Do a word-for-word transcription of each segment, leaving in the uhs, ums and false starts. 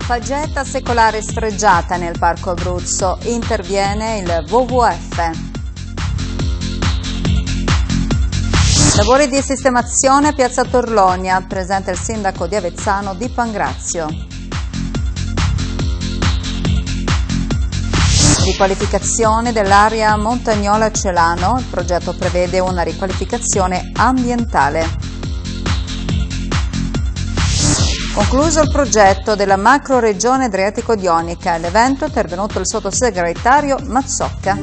Faggeta secolare sfregiata nel Parco Abruzzo, interviene il W W F. Lavori di sistemazione a Piazza Torlonia, presente il sindaco di Avezzano Di Pangrazio. Riqualificazione dell'area Montagnola Celano, il progetto prevede una riqualificazione ambientale. Concluso il progetto della macro-regione Adriatico-Ionica, all'evento è intervenuto il sottosegretario Mazzocca.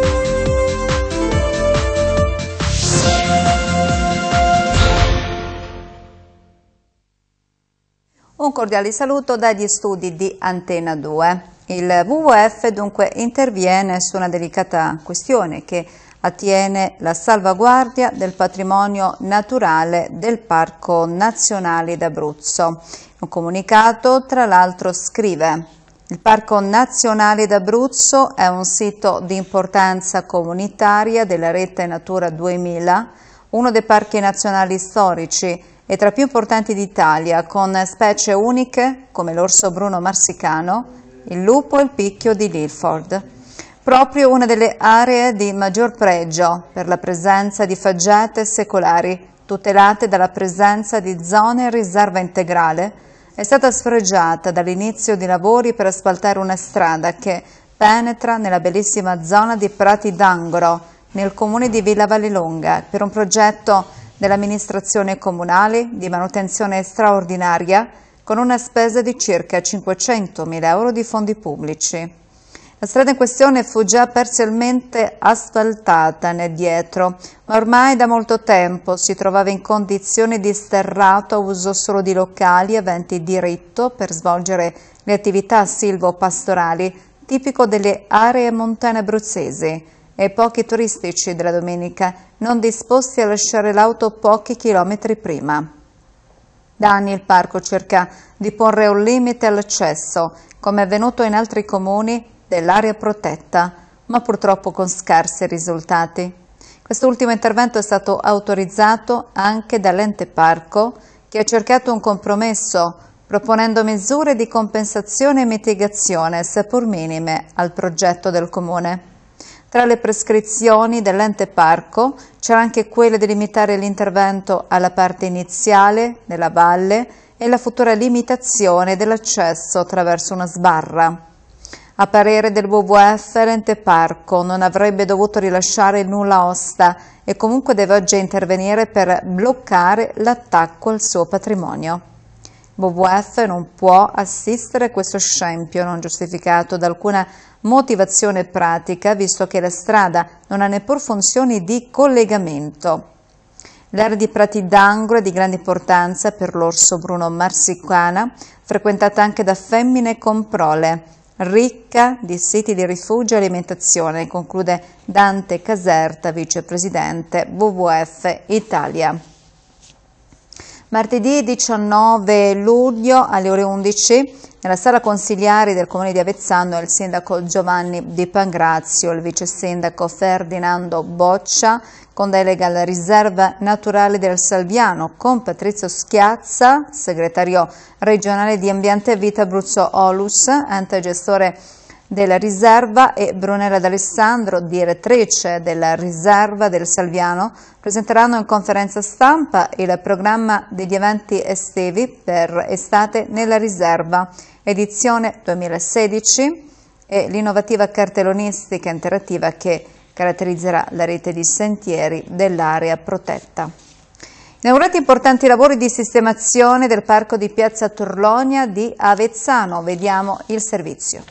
Un cordiale saluto dagli studi di Antena due. Il W W F dunque interviene su una delicata questione che attiene la salvaguardia del patrimonio naturale del Parco Nazionale d'Abruzzo. Un comunicato, tra l'altro, scrive: il Parco Nazionale d'Abruzzo è un sito di importanza comunitaria della rete Natura duemila, uno dei parchi nazionali storici e tra i più importanti d'Italia, con specie uniche come l'orso bruno marsicano, il lupo e il picchio di Lilford. Proprio una delle aree di maggior pregio per la presenza di faggete secolari, tutelate dalla presenza di zone riserva integrale, è stata sfregiata dall'inizio di lavori per asfaltare una strada che penetra nella bellissima zona di Prati d'Angro, nel comune di Villa Vallelonga, per un progetto dell'amministrazione comunale di manutenzione straordinaria con una spesa di circa cinquecentomila euro di fondi pubblici. La strada in questione fu già parzialmente asfaltata nel dietro, ma ormai da molto tempo si trovava in condizione di sterrato a uso solo di locali aventi diritto per svolgere le attività silvopastorali, tipico delle aree montane abruzzesi, e pochi turistici della domenica, non disposti a lasciare l'auto pochi chilometri prima. Da anni il parco cerca di porre un limite all'accesso, come è avvenuto in altri comuni dell'area protetta, ma purtroppo con scarsi risultati. Quest'ultimo intervento è stato autorizzato anche dall'ente parco, che ha cercato un compromesso, proponendo misure di compensazione e mitigazione, seppur minime, al progetto del comune. Tra le prescrizioni dell'ente parco c'era anche quella di limitare l'intervento alla parte iniziale della valle e la futura limitazione dell'accesso attraverso una sbarra. A parere del W W F, l'ente parco non avrebbe dovuto rilasciare il nulla osta e comunque deve oggi intervenire per bloccare l'attacco al suo patrimonio. Il W W F non può assistere a questo scempio non giustificato da alcuna motivazione pratica, visto che la strada non ha neppur funzioni di collegamento. L'area di Prati d'Angro è di grande importanza per l'orso bruno marsicana, frequentata anche da femmine con prole, ricca di siti di rifugio e alimentazione, conclude Dante Caserta, vicepresidente W W F Italia. Martedì diciannove luglio alle ore undici, nella sala consiliari del comune di Avezzano, il sindaco Giovanni Di Pangrazio, il vice sindaco Ferdinando Boccia, con delega alla riserva naturale del Salviano, con Patrizio Schiazza, segretario regionale di Ambiente e Vita Abruzzo Olus, ente gestore della riserva, e Brunella D'Alessandro, direttrice della riserva del Salviano, presenteranno in conferenza stampa il programma degli eventi estivi per estate nella riserva, edizione duemilasedici, e l'innovativa cartellonistica interattiva che caratterizzerà la rete di sentieri dell'area protetta. Inaugurati importanti lavori di sistemazione del parco di Piazza Torlonia di Avezzano. Vediamo il servizio.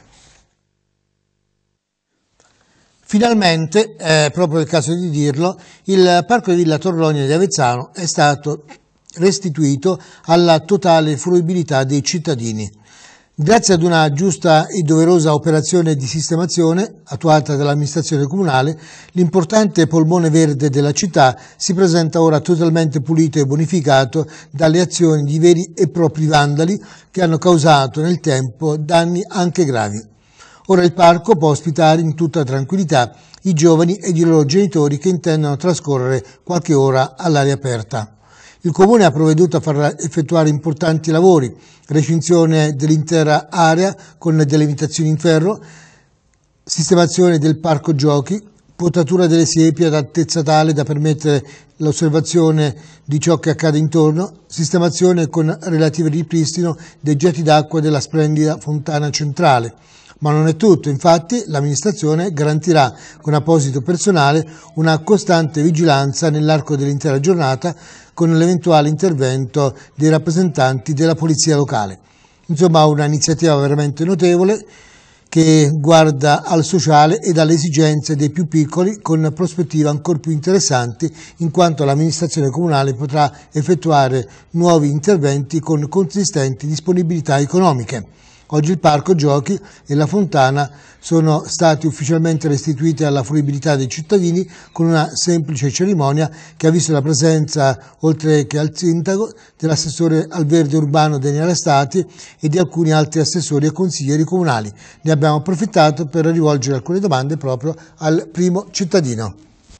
Finalmente, è proprio il caso di dirlo, il Parco di Villa Torlonia di Avezzano è stato restituito alla totale fruibilità dei cittadini. Grazie ad una giusta e doverosa operazione di sistemazione attuata dall'amministrazione comunale, l'importante polmone verde della città si presenta ora totalmente pulito e bonificato dalle azioni di veri e propri vandali che hanno causato nel tempo danni anche gravi. Ora il parco può ospitare in tutta tranquillità i giovani ed i loro genitori che intendono trascorrere qualche ora all'aria aperta. Il Comune ha provveduto a far effettuare importanti lavori, recinzione dell'intera area con delimitazioni in ferro, sistemazione del parco giochi, potatura delle siepi ad altezza tale da permettere l'osservazione di ciò che accade intorno, sistemazione con relativo ripristino dei getti d'acqua della splendida fontana centrale. Ma non è tutto, infatti l'amministrazione garantirà con apposito personale una costante vigilanza nell'arco dell'intera giornata con l'eventuale intervento dei rappresentanti della polizia locale. Insomma, una iniziativa veramente notevole che guarda al sociale ed alle esigenze dei più piccoli con prospettive ancora più interessanti, in quanto l'amministrazione comunale potrà effettuare nuovi interventi con consistenti disponibilità economiche. Oggi il parco giochi e la fontana sono stati ufficialmente restituiti alla fruibilità dei cittadini con una semplice cerimonia che ha visto la presenza, oltre che al sindaco, dell'assessore al verde urbano Daniele Stati e di alcuni altri assessori e consiglieri comunali. Ne abbiamo approfittato per rivolgere alcune domande proprio al primo cittadino.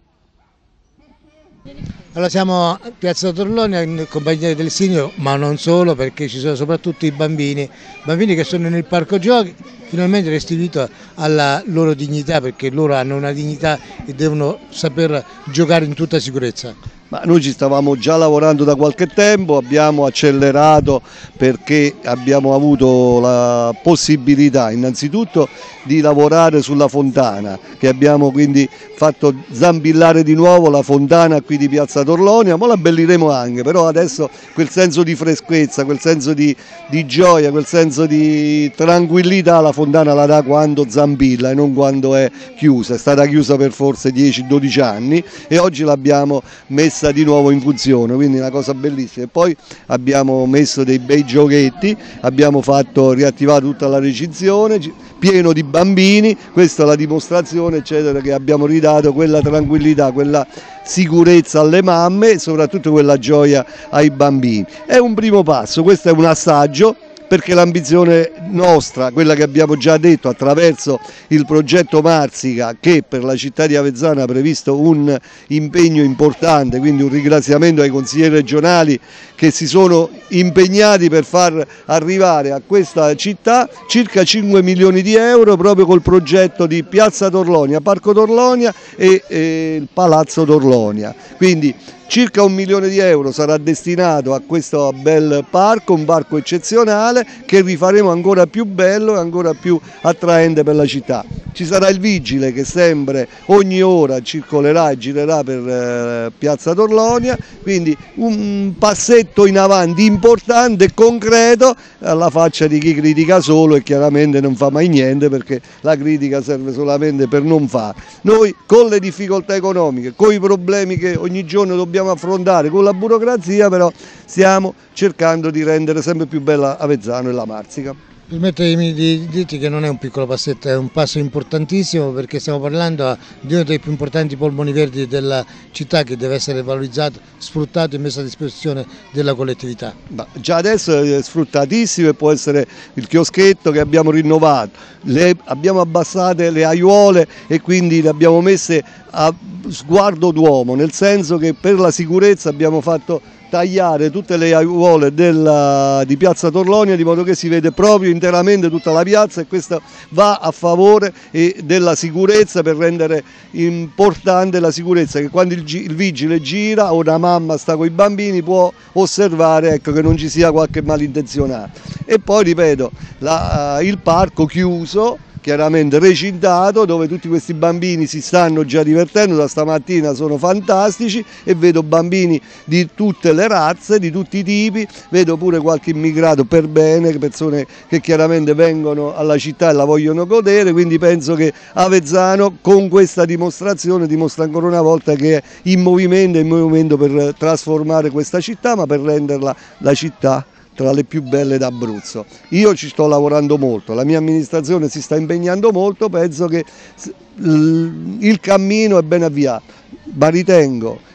Allora siamo a Piazza Torlonia in compagnia del sindaco, ma non solo, perché ci sono soprattutto i bambini, bambini che sono nel parco giochi, finalmente restituito alla loro dignità, perché loro hanno una dignità e devono saper giocare in tutta sicurezza. Ma noi ci stavamo già lavorando da qualche tempo, abbiamo accelerato perché abbiamo avuto la possibilità innanzitutto di lavorare sulla fontana, che abbiamo quindi fatto zampillare di nuovo la fontana qui di Piazza Torlonia, ma la abbelliremo anche, però adesso quel senso di freschezza, quel senso di, di gioia, quel senso di tranquillità la fontana la dà quando zampilla e non quando è chiusa. È stata chiusa per forse dieci dodici anni e oggi l'abbiamo messa di nuovo in funzione, quindi una cosa bellissima. E poi abbiamo messo dei bei giochetti, abbiamo fatto riattivato tutta la recinzione, pieno di bambini, questa è la dimostrazione eccetera, che abbiamo ridato quella tranquillità, quella sicurezza alle mamme e soprattutto quella gioia ai bambini. È un primo passo, questo è un assaggio, perché l'ambizione nostra, quella che abbiamo già detto attraverso il progetto Marsica, che per la città di Avezzano ha previsto un impegno importante, quindi un ringraziamento ai consiglieri regionali che si sono impegnati per far arrivare a questa città circa cinque milioni di euro proprio col progetto di Piazza Torlonia, Parco Torlonia e, e il Palazzo Torlonia. Quindi circa un milione di euro sarà destinato a questo bel parco, un parco eccezionale che rifaremo ancora più bello e ancora più attraente per la città. Ci sarà il vigile che sempre ogni ora circolerà e girerà per eh, Piazza Torlonia, quindi un passetto in avanti importante e concreto alla faccia di chi critica solo e chiaramente non fa mai niente, perché la critica serve solamente per non fare. Noi con le difficoltà economiche, con i problemi che ogni giorno dobbiamo affrontare, con la burocrazia, però stiamo cercando di rendere sempre più bella Avezzano e la Marsica. Permettetemi di dirti che non è un piccolo passetto, è un passo importantissimo, perché stiamo parlando di uno dei più importanti polmoni verdi della città che deve essere valorizzato, sfruttato e messo a disposizione della collettività. Ma già adesso è sfruttatissimo e può essere il chioschetto che abbiamo rinnovato, le, abbiamo abbassato le aiuole e quindi le abbiamo messe a sguardo d'uomo, nel senso che per la sicurezza abbiamo fatto tagliare tutte le aiuole della, di Piazza Torlonia, di modo che si vede proprio interamente tutta la piazza, e questo va a favore eh, della sicurezza, per rendere importante la sicurezza, che quando il, il vigile gira o una mamma sta con i bambini può osservare, ecco, che non ci sia qualche malintenzionato. E poi ripeto, la, il parco chiuso, chiaramente recintato, dove tutti questi bambini si stanno già divertendo, da stamattina sono fantastici e vedo bambini di tutte le razze, di tutti i tipi, vedo pure qualche immigrato per bene, persone che chiaramente vengono alla città e la vogliono godere, quindi penso che Avezzano con questa dimostrazione dimostra ancora una volta che è in movimento, è in movimento per trasformare questa città, ma per renderla la città tra le più belle d'Abruzzo. Io ci sto lavorando molto, la mia amministrazione si sta impegnando molto, penso che il cammino è ben avviato, ma ritengo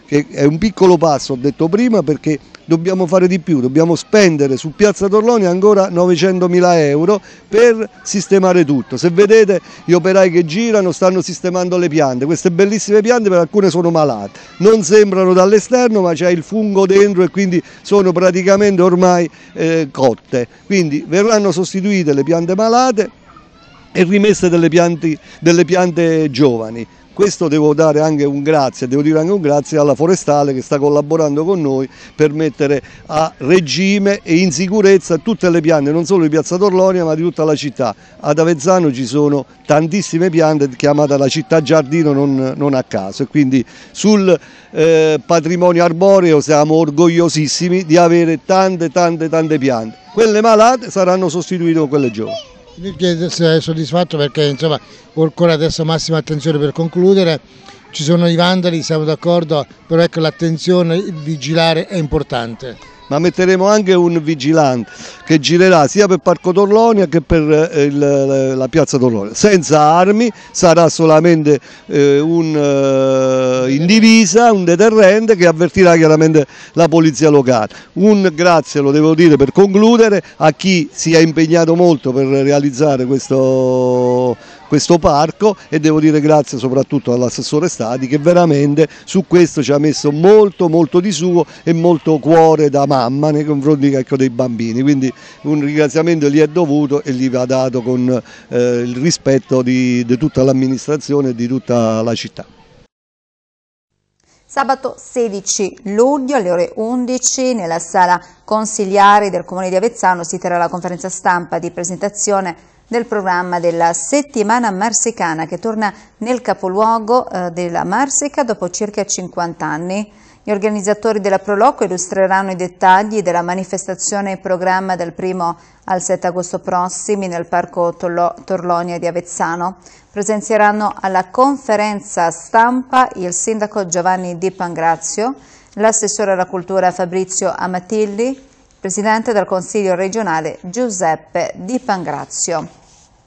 che è un piccolo passo, ho detto prima, perché dobbiamo fare di più, dobbiamo spendere su Piazza Torlonia ancora novecentomila euro per sistemare tutto. Se vedete gli operai che girano stanno sistemando le piante, queste bellissime piante per alcune sono malate, non sembrano dall'esterno ma c'è il fungo dentro e quindi sono praticamente ormai eh, cotte, quindi verranno sostituite le piante malate e rimesse delle piante, delle piante giovani. Questo devo dare anche un grazie, devo dire anche un grazie alla Forestale che sta collaborando con noi per mettere a regime e in sicurezza tutte le piante, non solo di Piazza Torlonia ma di tutta la città. Ad Avezzano ci sono tantissime piante, chiamata la città giardino non, non a caso, e quindi sul eh, patrimonio arboreo siamo orgogliosissimi di avere tante tante tante piante. Quelle malate saranno sostituite con quelle giovani. Mi chiedo se è soddisfatto perché insomma occorre adesso massima attenzione per concludere, ci sono i vandali, siamo d'accordo, però ecco l'attenzione, il vigilare è importante. Ma metteremo anche un vigilante che girerà sia per Parco Torlonia che per il, la Piazza Torlonia, senza armi, sarà solamente eh, un uh, in divisa, un deterrente che avvertirà chiaramente la polizia locale. Un grazie, lo devo dire per concludere, a chi si è impegnato molto per realizzare questo, questo parco, e devo dire grazie soprattutto all'assessore Stati che veramente su questo ci ha messo molto molto di suo e molto cuore da mamma nei confronti, ecco, dei bambini, quindi un ringraziamento gli è dovuto e gli va dato con eh, il rispetto di, di tutta l'amministrazione e di tutta la città. Sabato sedici luglio alle ore undici nella sala consiliare del Comune di Avezzano si terrà la conferenza stampa di presentazione del programma della settimana marsicana che torna nel capoluogo eh, della Marsica dopo circa cinquanta anni. Gli organizzatori della Proloco illustreranno i dettagli della manifestazione e programma dal primo al sette agosto prossimi nel Parco Torlonia di Avezzano. Presenzieranno alla conferenza stampa il sindaco Giovanni Di Pangrazio, l'assessore alla cultura Fabrizio Amatilli, il presidente del Consiglio regionale Giuseppe Di Pangrazio.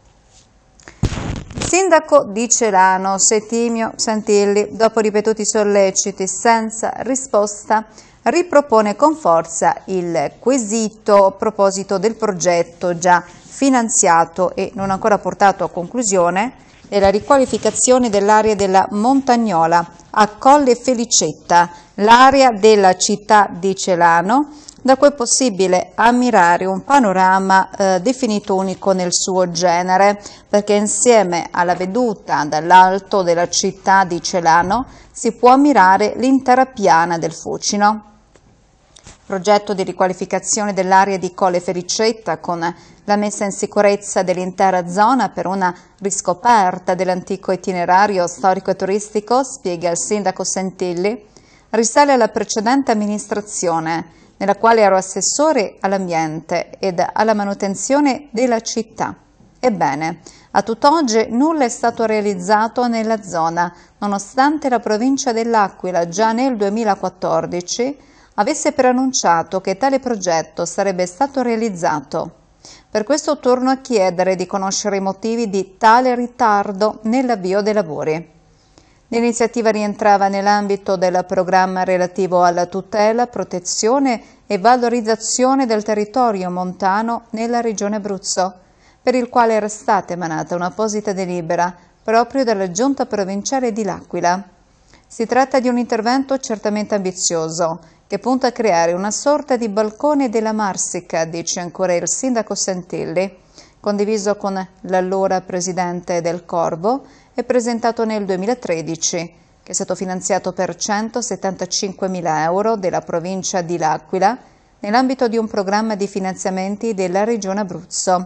Sindaco di Celano, Settimio Santilli, dopo ripetuti solleciti senza risposta, ripropone con forza il quesito a proposito del progetto già finanziato e non ancora portato a conclusione della riqualificazione dell'area della Montagnola a Colle Felicetta, l'area della città di Celano, da cui è possibile ammirare un panorama eh, definito unico nel suo genere, perché insieme alla veduta dall'alto della città di Celano si può ammirare l'intera piana del Fucino. Progetto di riqualificazione dell'area di Colle Felicetta con la messa in sicurezza dell'intera zona per una riscoperta dell'antico itinerario storico e turistico, spiega il sindaco Santilli, risale alla precedente amministrazione, nella quale ero assessore all'ambiente ed alla manutenzione della città. Ebbene, a tutt'oggi nulla è stato realizzato nella zona, nonostante la provincia dell'Aquila già nel duemilaquattordici avesse preannunciato che tale progetto sarebbe stato realizzato. Per questo torno a chiedere di conoscere i motivi di tale ritardo nell'avvio dei lavori. L'iniziativa rientrava nell'ambito del programma relativo alla tutela, protezione e valorizzazione del territorio montano nella regione Abruzzo, per il quale era stata emanata un'apposita delibera proprio dalla Giunta provinciale di L'Aquila. Si tratta di un intervento certamente ambizioso, che punta a creare una sorta di balcone della Marsica, dice ancora il sindaco Santilli, condiviso con l'allora presidente del Corvo e presentato nel duemilatredici, che è stato finanziato per centosettantacinquemila euro della provincia di L'Aquila nell'ambito di un programma di finanziamenti della regione Abruzzo.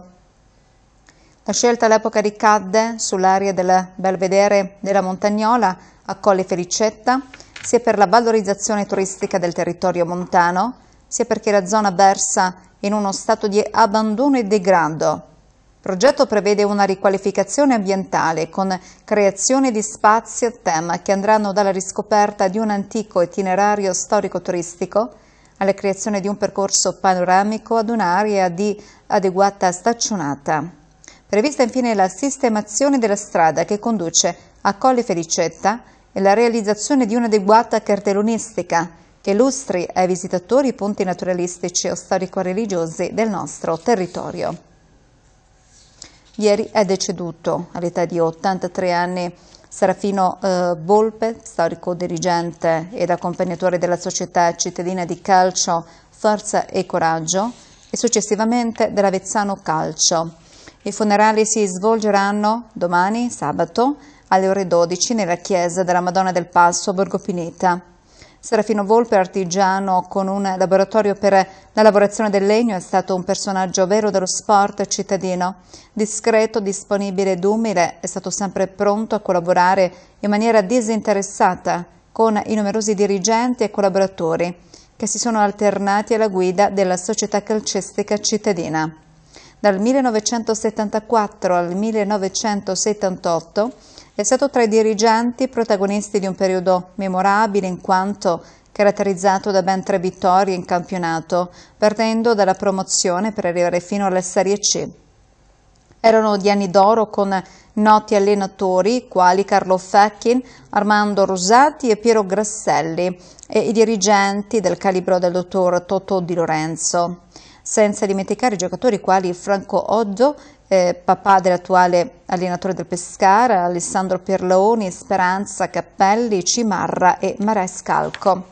La scelta all'epoca ricadde sull'area del Belvedere della Montagnola a Colle Felicetta, sia per la valorizzazione turistica del territorio montano, sia perché la zona versa in uno stato di abbandono e degrado. Il progetto prevede una riqualificazione ambientale con creazione di spazi a tema che andranno dalla riscoperta di un antico itinerario storico-turistico alla creazione di un percorso panoramico ad un'area di adeguata staccionata. Prevista infine la sistemazione della strada che conduce a Colle Felicetta e la realizzazione di un'adeguata cartellonistica che illustri ai visitatori i punti naturalistici o storico-religiosi del nostro territorio. Ieri è deceduto all'età di ottantatré anni Serafino eh, Volpe, storico dirigente ed accompagnatore della società cittadina di calcio Forza e Coraggio e successivamente dell'Avezzano Calcio. I funerali si svolgeranno domani, sabato, alle ore dodici nella chiesa della Madonna del Passo a Borgo Pineta. Serafino Volpe, artigiano con un laboratorio per la lavorazione del legno, è stato un personaggio vero dello sport cittadino. Discreto, disponibile ed umile, è stato sempre pronto a collaborare in maniera disinteressata con i numerosi dirigenti e collaboratori che si sono alternati alla guida della società calcistica cittadina. Dal millenovecentosettantaquattro al millenovecentosettantotto è stato tra i dirigenti protagonisti di un periodo memorabile in quanto caratterizzato da ben tre vittorie in campionato, partendo dalla promozione per arrivare fino alla Serie C. Erano di anni d'oro con noti allenatori quali Carlo Fecchin, Armando Rosati e Piero Grasselli e i dirigenti del calibro del dottor Totò Di Lorenzo. Senza dimenticare i giocatori quali Franco Oddo, eh, papà dell'attuale allenatore del Pescara, Alessandro Pierleoni, Speranza Cappelli, Cimarra e Marescalco.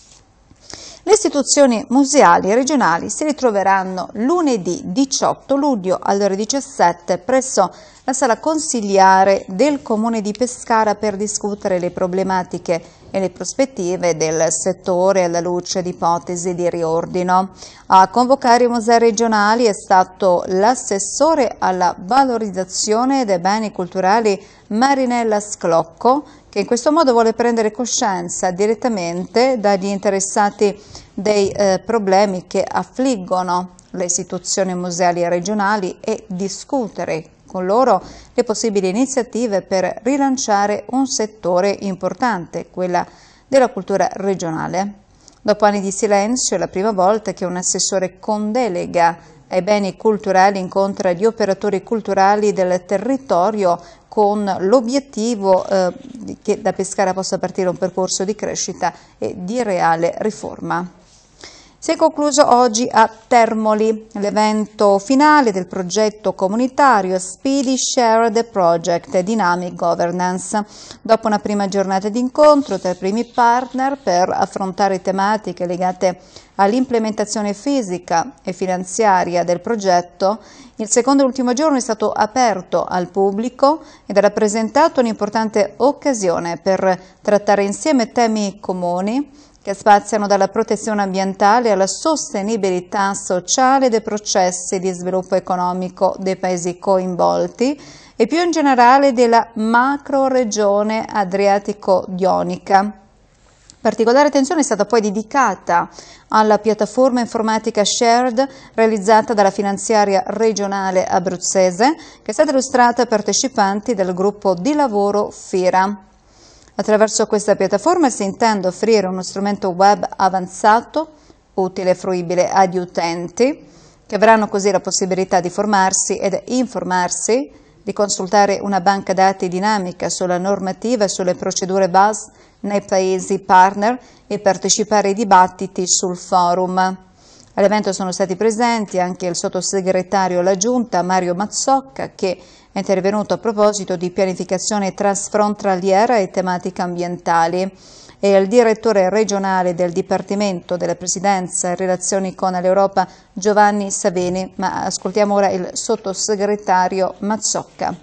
Le istituzioni museali regionali si ritroveranno lunedì diciotto luglio alle ore diciassette presso la sala consigliare del Comune di Pescara per discutere le problematiche e le prospettive del settore alla luce di ipotesi di riordino. A convocare i musei regionali è stato l'assessore alla valorizzazione dei beni culturali Marinella Sclocco, che in questo modo vuole prendere coscienza direttamente dagli interessati dei eh, problemi che affliggono le istituzioni museali regionali e discutere con loro le possibili iniziative per rilanciare un settore importante, quella della cultura regionale. Dopo anni di silenzio è la prima volta che un assessore con delega ai beni culturali incontra gli operatori culturali del territorio con l'obiettivo eh, che da Pescara possa partire un percorso di crescita e di reale riforma. Si è concluso oggi a Termoli l'evento finale del progetto comunitario Speedy Shared Project Dynamic Governance. Dopo una prima giornata di incontro tra i primi partner per affrontare tematiche legate all'implementazione fisica e finanziaria del progetto, il secondo e ultimo giorno è stato aperto al pubblico ed ha rappresentato un'importante occasione per trattare insieme temi comuni che spaziano dalla protezione ambientale alla sostenibilità sociale dei processi di sviluppo economico dei paesi coinvolti e più in generale della macro-regione adriatico-ionica. Particolare attenzione è stata poi dedicata alla piattaforma informatica Shared realizzata dalla finanziaria regionale abruzzese, che è stata illustrata ai partecipanti del gruppo di lavoro FIRA. Attraverso questa piattaforma si intende offrire uno strumento web avanzato, utile e fruibile agli utenti, che avranno così la possibilità di formarsi ed informarsi, di consultare una banca dati dinamica sulla normativa e sulle procedure B A S nei paesi partner e partecipare ai dibattiti sul forum. All'evento sono stati presenti anche il sottosegretario alla Giunta Mario Mazzocca, che è intervenuto a proposito di pianificazione transfrontaliera e tematiche ambientali, e il direttore regionale del Dipartimento della Presidenza in relazioni con l'Europa Giovanni Saveni, ma ascoltiamo ora il sottosegretario Mazzocca.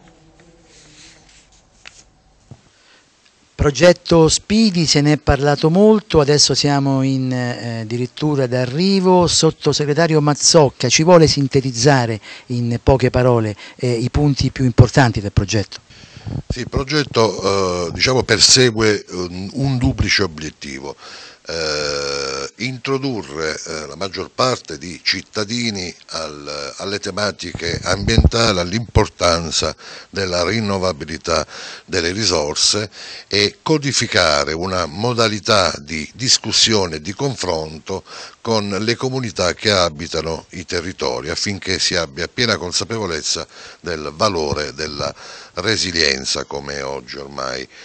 Progetto Speedy, se ne è parlato molto, adesso siamo in eh, addirittura d'arrivo. Sottosegretario Mazzocca, ci vuole sintetizzare in poche parole eh, i punti più importanti del progetto? Sì, il progetto eh, diciamo, persegue un, un duplice obiettivo. Eh, introdurre eh, la maggior parte di cittadini al, alle tematiche ambientali, all'importanza della rinnovabilità delle risorse e codificare una modalità di discussione e di confronto con le comunità che abitano i territori, affinché si abbia piena consapevolezza del valore della resilienza, come oggi ormai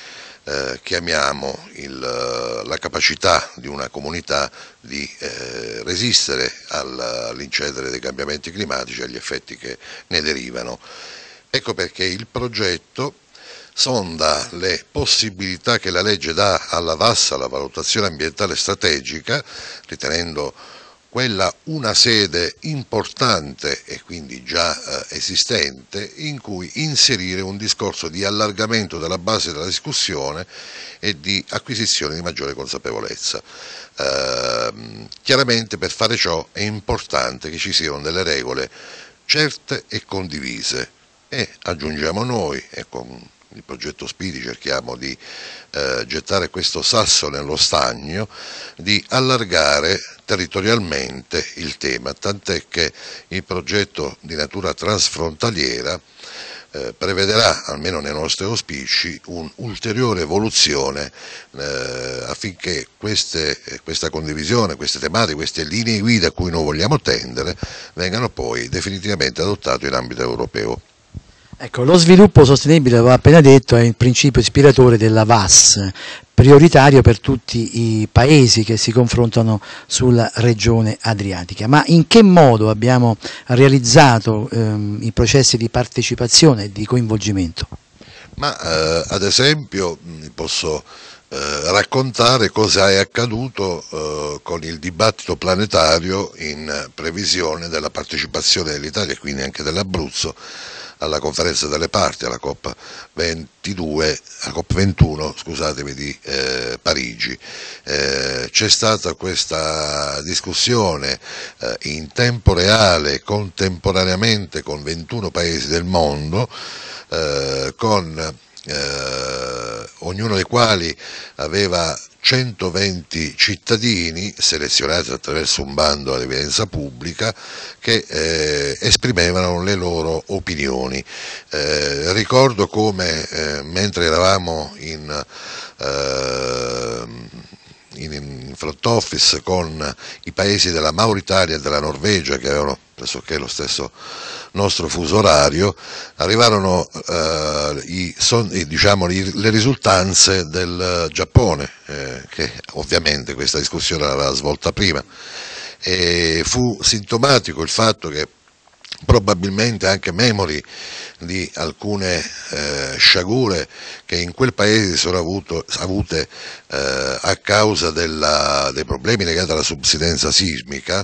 eh, chiamiamo il, la capacità di una comunità di eh, resistere all'incedere dei cambiamenti climatici e agli effetti che ne derivano. Ecco perché il progetto sonda le possibilità che la legge dà alla V A S, alla valutazione ambientale strategica, ritenendo quella una sede importante e quindi già eh, esistente in cui inserire un discorso di allargamento della base della discussione e di acquisizione di maggiore consapevolezza. Eh, chiaramente per fare ciò è importante che ci siano delle regole certe e condivise e aggiungiamo noi, e con il progetto Spidi cerchiamo di eh, gettare questo sasso nello stagno, di allargare territorialmente il tema, tant'è che il progetto di natura transfrontaliera eh, prevederà, almeno nei nostri auspici, un'ulteriore evoluzione eh, affinché queste, questa condivisione, queste tematiche, queste linee guida a cui noi vogliamo tendere vengano poi definitivamente adottate in ambito europeo. Ecco, lo sviluppo sostenibile, l'ho appena detto, è il principio ispiratore della V A S, prioritario per tutti i paesi che si confrontano sulla regione adriatica. Ma in che modo abbiamo realizzato ehm, i processi di partecipazione e di coinvolgimento? Ma eh, ad esempio posso eh, raccontare cosa è accaduto eh, con il dibattito planetario in previsione della partecipazione dell'Italia e quindi anche dell'Abruzzo alla conferenza delle parti, alla COP ventidue, alla COP ventuno, scusatemi, di eh, Parigi. Eh, c'è stata questa discussione eh, in tempo reale, contemporaneamente con ventuno paesi del mondo, eh, con eh, ognuno dei quali aveva centoventi cittadini selezionati attraverso un bando ad evidenza pubblica che eh, esprimevano le loro opinioni. Eh, ricordo come eh, mentre eravamo in, eh, in, in front office con i paesi della Mauritania e della Norvegia, che avevano pressoché lo stesso nostro fuso orario, arrivarono eh, i, son, i, diciamo, le risultanze del Giappone, eh, che ovviamente questa discussione l'aveva svolta prima, e fu sintomatico il fatto che probabilmente anche memori di alcune eh, sciagure che in quel paese sono avuto, avute eh, a causa della, dei problemi legati alla subsidenza sismica,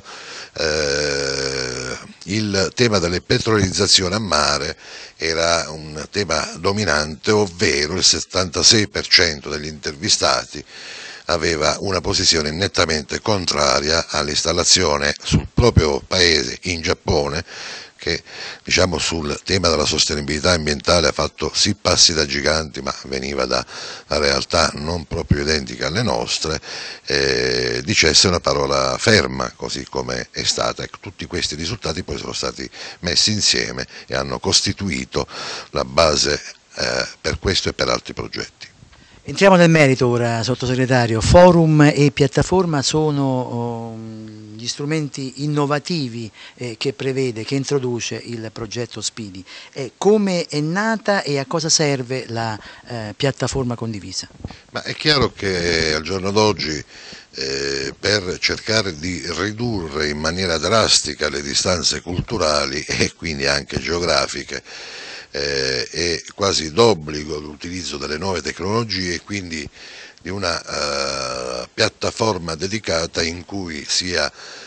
eh, il tema delle petrolizzazioni a mare era un tema dominante, ovvero il settantasei per cento degli intervistati aveva una posizione nettamente contraria all'installazione sul proprio paese, in Giappone, che diciamo sul tema della sostenibilità ambientale ha fatto sì passi da giganti, ma veniva da una realtà non proprio identica alle nostre, eh, dicesse una parola ferma, così come è stata. Ecco, tutti questi risultati poi sono stati messi insieme e hanno costituito la base eh, per questo e per altri progetti. Entriamo nel merito ora, sottosegretario. Forum e piattaforma sono oh, gli strumenti innovativi eh, che prevede, che introduce il progetto Spidi. Eh, come è nata e a cosa serve la eh, piattaforma condivisa? Ma è chiaro che al giorno d'oggi eh, per cercare di ridurre in maniera drastica le distanze culturali e quindi anche geografiche, Eh, è quasi d'obbligo l'utilizzo delle nuove tecnologie e quindi di una uh, piattaforma dedicata in cui sia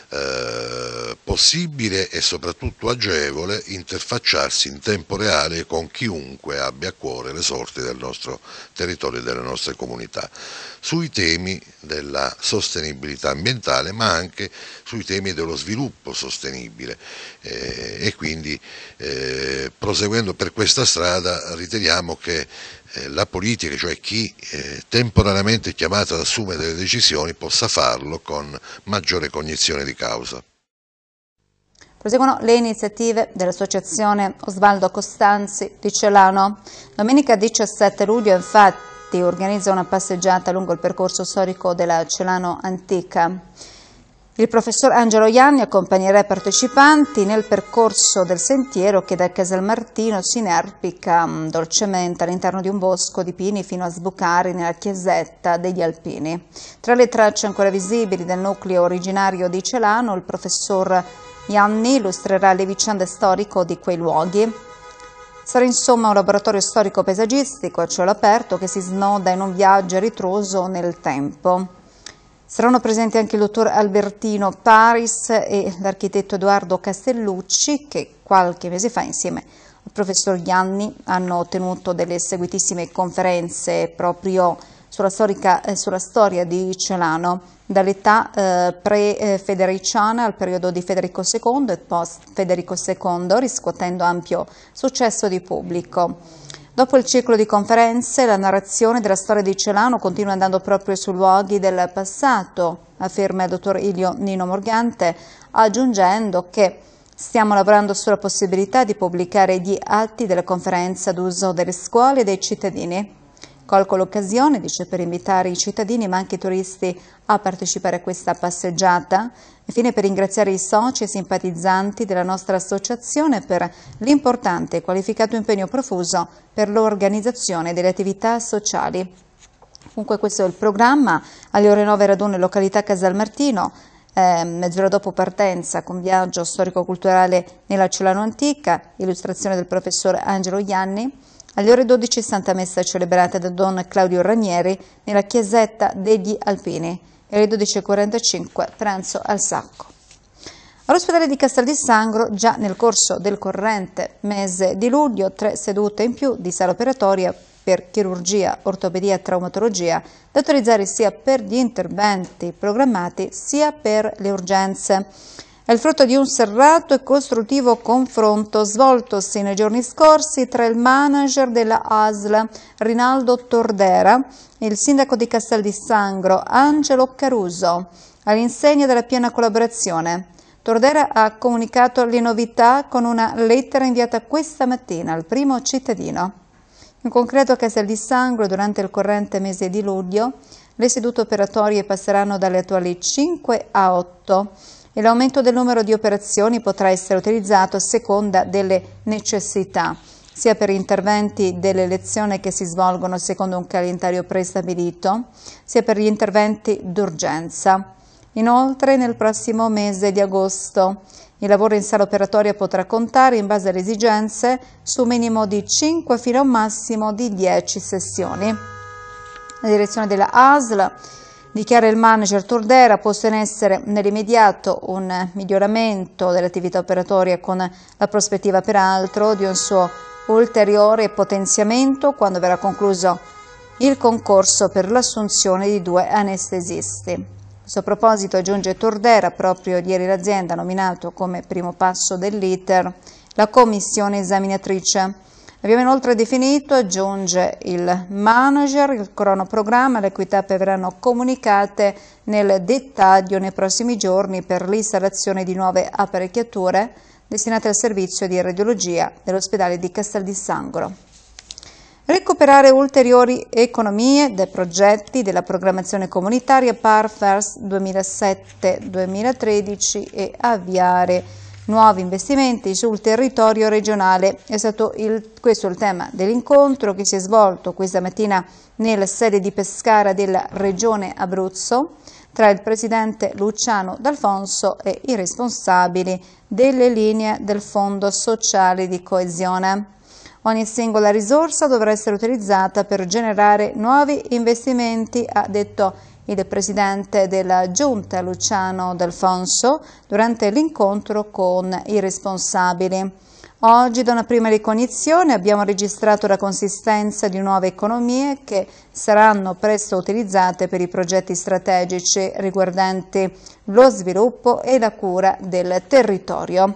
uh, possibile e soprattutto agevole interfacciarsi in tempo reale con chiunque abbia a cuore le sorti del nostro territorio e delle nostre comunità, sui temi della sostenibilità ambientale ma anche sui temi dello sviluppo sostenibile eh, e quindi eh, proseguendo per questa strada riteniamo che eh, la politica, cioè chi eh, temporaneamente è chiamata ad assumere delle decisioni, possa farlo con maggiore cognizione di causa. Proseguono le iniziative dell'associazione Osvaldo Costanzi di Celano. Domenica diciassette luglio infatti organizza una passeggiata lungo il percorso storico della Celano antica. Il professor Angelo Ianni accompagnerà i partecipanti nel percorso del sentiero che da Casalmartino si inerpica dolcemente all'interno di un bosco di pini fino a sbucare nella chiesetta degli Alpini. Tra le tracce ancora visibili del nucleo originario di Celano, il professor Ianni illustrerà le vicende storiche di quei luoghi. Sarà insomma un laboratorio storico-paesaggistico a cielo aperto che si snoda in un viaggio a ritroso nel tempo. Saranno presenti anche il dottor Albertino Paris e l'architetto Edoardo Castellucci, che qualche mese fa insieme al professor Ianni hanno tenuto delle seguitissime conferenze proprio sulla, storica, eh, sulla storia di Celano, dall'età eh, pre-federiciana al periodo di Federico secondo e post-Federico secondo, riscuotendo ampio successo di pubblico. Dopo il ciclo di conferenze, la narrazione della storia di Celano continua andando proprio sui luoghi del passato, afferma il dottor Ilio Nino Morgante, aggiungendo che stiamo lavorando sulla possibilità di pubblicare gli atti della conferenza d'uso delle scuole e dei cittadini. Colgo l'occasione, dice, per invitare i cittadini ma anche i turisti a partecipare a questa passeggiata. Infine per ringraziare i soci e simpatizzanti della nostra associazione per l'importante e qualificato impegno profuso per l'organizzazione delle attività sociali. Comunque questo è il programma. Alle ore nove raduno in località Casalmartino, eh, mezz'ora dopo partenza con viaggio storico-culturale nella Celano Antica, illustrazione del professor Angelo Ianni. Alle ore dodici Santa Messa celebrata da Don Claudio Ranieri nella chiesetta degli Alpini e alle dodici e quarantacinque pranzo al Sacco. All'ospedale di Castel di Sangro, già nel corso del corrente mese di luglio, tre sedute in più di sala operatoria per chirurgia, ortopedia e traumatologia da autorizzare sia per gli interventi programmati sia per le urgenze. È il frutto di un serrato e costruttivo confronto svoltosi nei giorni scorsi tra il manager della A S L, Rinaldo Tordera, e il sindaco di Castel di Sangro, Angelo Caruso, all'insegna della piena collaborazione. Tordera ha comunicato le novità con una lettera inviata questa mattina al primo cittadino. In concreto a Castel di Sangro, durante il corrente mese di luglio, le sedute operatorie passeranno dalle attuali cinque a otto. E l'aumento del numero di operazioni potrà essere utilizzato a seconda delle necessità, sia per interventi delle lezioni che si svolgono secondo un calendario prestabilito, sia per gli interventi d'urgenza. Inoltre, nel prossimo mese di agosto, il lavoro in sala operatoria potrà contare, in base alle esigenze, su un minimo di cinque fino a un massimo di dieci sessioni. La direzione della A S L dichiara il manager Tordera, ha posto in essere nell'immediato un miglioramento dell'attività operatoria con la prospettiva peraltro di un suo ulteriore potenziamento quando verrà concluso il concorso per l'assunzione di due anestesisti. A questo proposito, aggiunge Tordera, proprio ieri l'azienda ha nominato come primo passo dell'iter la commissione esaminatrice. Abbiamo inoltre definito, aggiunge il manager, il cronoprogramma, le cui tappe verranno comunicate nel dettaglio nei prossimi giorni per l'installazione di nuove apparecchiature destinate al servizio di radiologia dell'ospedale di Castel di Sangro. Recuperare ulteriori economie dai progetti della programmazione comunitaria Parfers duemilasette duemilatredici e avviare nuovi investimenti sul territorio regionale. È stato il, questo il tema dell'incontro che si è svolto questa mattina nella sede di Pescara della Regione Abruzzo tra il presidente Luciano D'Alfonso e i responsabili delle linee del Fondo Sociale di Coesione. Ogni singola risorsa dovrà essere utilizzata per generare nuovi investimenti, ha detto il presidente della Giunta Luciano D'Alfonso durante l'incontro con i responsabili. Oggi, da una prima ricognizione, abbiamo registrato la consistenza di nuove economie che saranno presto utilizzate per i progetti strategici riguardanti lo sviluppo e la cura del territorio.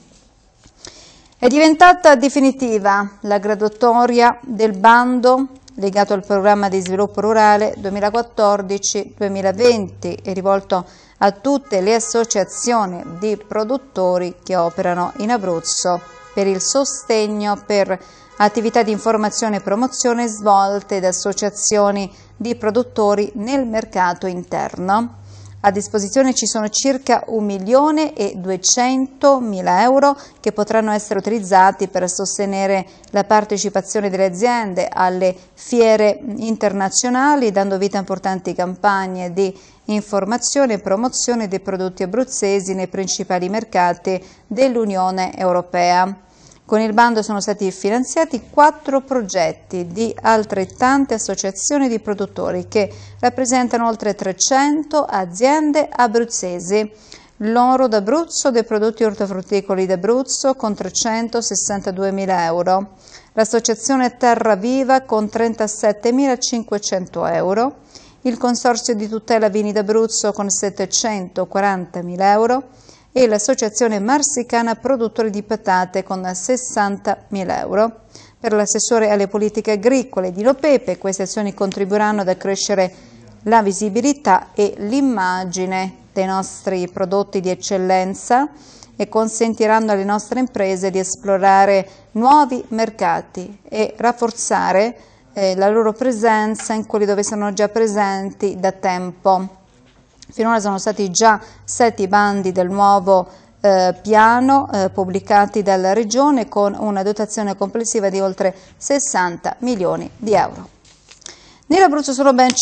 È diventata definitiva la graduatoria del bando legato al programma di sviluppo rurale duemilaquattordici duemilaventi e rivolto a tutte le associazioni di produttori che operano in Abruzzo per il sostegno per attività di informazione e promozione svolte da associazioni di produttori nel mercato interno. A disposizione ci sono circa un milione e duecentomila euro che potranno essere utilizzati per sostenere la partecipazione delle aziende alle fiere internazionali, dando vita a importanti campagne di informazione e promozione dei prodotti abruzzesi nei principali mercati dell'Unione Europea. Con il bando sono stati finanziati quattro progetti di altrettante associazioni di produttori che rappresentano oltre trecento aziende abruzzesi. L'Oro d'Abruzzo dei prodotti ortofrutticoli d'Abruzzo con trecentosessantaduemila euro. L'Associazione Terra Viva con trentasettemilacinquecento euro. Il Consorzio di Tutela Vini d'Abruzzo con settecentoquarantamila euro. E l'Associazione Marsicana Produttori di Patate con sessantamila euro. Per l'assessore alle politiche agricole Dino Pepe, queste azioni contribuiranno ad accrescere la visibilità e l'immagine dei nostri prodotti di eccellenza e consentiranno alle nostre imprese di esplorare nuovi mercati e rafforzare eh, la loro presenza in quelli dove sono già presenti da tempo. Finora sono stati già sette bandi del nuovo eh, piano eh, pubblicati dalla Regione con una dotazione complessiva di oltre sessanta milioni di euro. Nell'Abruzzo sono ben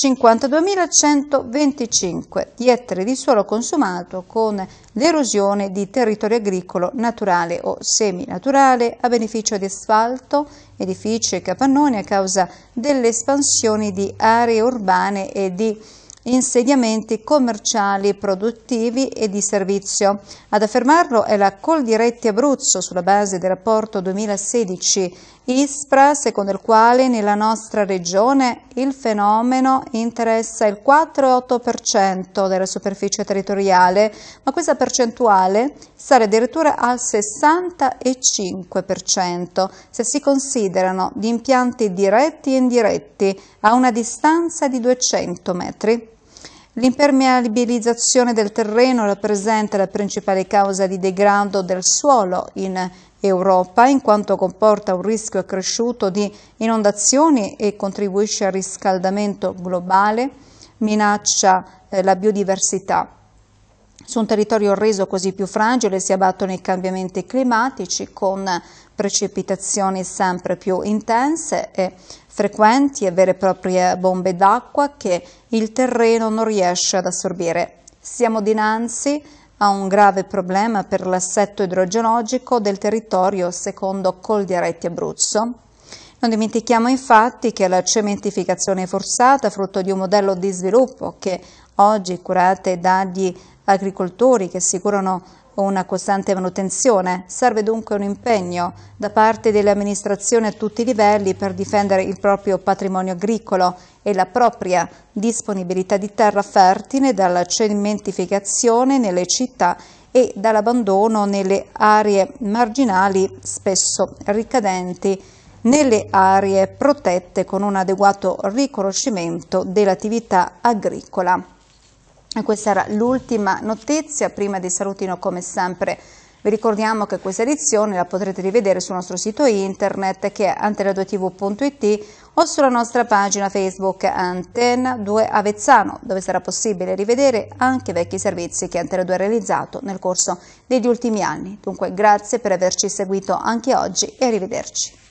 cinquantaduemilacentoventicinque gli ettari di suolo consumato con l'erosione di territorio agricolo naturale o seminaturale a beneficio di asfalto, edifici e capannoni a causa delle espansioni di aree urbane e di insediamenti commerciali, produttivi e di servizio. Ad affermarlo è la Coldiretti Abruzzo sulla base del rapporto duemilasedici ISPRA, secondo il quale nella nostra regione il fenomeno interessa il quattro virgola otto per cento della superficie territoriale, ma questa percentuale sale addirittura al sessantacinque per cento se si considerano gli impianti diretti e indiretti a una distanza di duecento metri. L'impermeabilizzazione del terreno rappresenta la principale causa di degrado del suolo in Europa, in quanto comporta un rischio accresciuto di inondazioni e contribuisce al riscaldamento globale, minaccia eh, la biodiversità. Su un territorio reso così più fragile si abbattono i cambiamenti climatici con precipitazioni sempre più intense e frequenti e vere e proprie bombe d'acqua che il terreno non riesce ad assorbire. Siamo dinanzi a un grave problema per l'assetto idrogeologico del territorio, secondo Coldiretti Abruzzo. Non dimentichiamo infatti che la cementificazione forzata, frutto di un modello di sviluppo che oggi curate dagli agricoltori che assicurano una costante manutenzione, serve dunque un impegno da parte delle amministrazioni a tutti i livelli per difendere il proprio patrimonio agricolo e la propria disponibilità di terra fertile dalla cementificazione nelle città e dall'abbandono nelle aree marginali, spesso ricadenti nelle aree protette con un adeguato riconoscimento dell'attività agricola. E questa era l'ultima notizia. Prima di salutino, come sempre, vi ricordiamo che questa edizione la potrete rivedere sul nostro sito internet che è antena due tv punto it o sulla nostra pagina Facebook Antena due Avezzano, dove sarà possibile rivedere anche vecchi servizi che Antena due ha realizzato nel corso degli ultimi anni. Dunque grazie per averci seguito anche oggi e arrivederci.